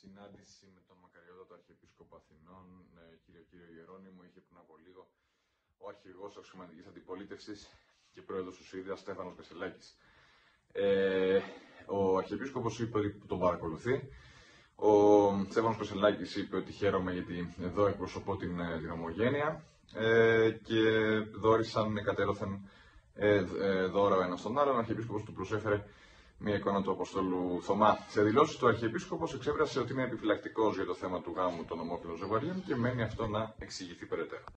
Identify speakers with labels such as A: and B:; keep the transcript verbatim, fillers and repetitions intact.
A: συνάντηση με τον μακαριότατο Αρχιεπίσκοπο Αθηνών, κύριο κύριο Ιερώνυμο, είχε πριν από λίγο ο αρχηγός αξιωματικής αντιπολίτευσης και πρόεδρος του ΣΥΡΙΖΑ, Στέφανος Κασελάκης. Ε, ο Αρχιεπίσκοπος είπε ότι τον παρακολουθεί. Ο Στέφανος Κασελάκης είπε ότι χαίρομαι γιατί εδώ εκπροσωπώ την, την ομογένεια ε, και δόρισαν κατέρωθεν ε, ε, δώρα ο ένας στον άλλον. Ο Αρχιεπίσκοπος του προσέφερε μια εικόνα του Αποστόλου Θωμά. Σε δηλώσεις του Αρχιεπίσκοπος εξέφρασε ότι είναι επιφυλακτικός για το θέμα του γάμου των ομόφυλων ζευγαριών και μένει αυτό να εξηγηθεί περαιτέρω.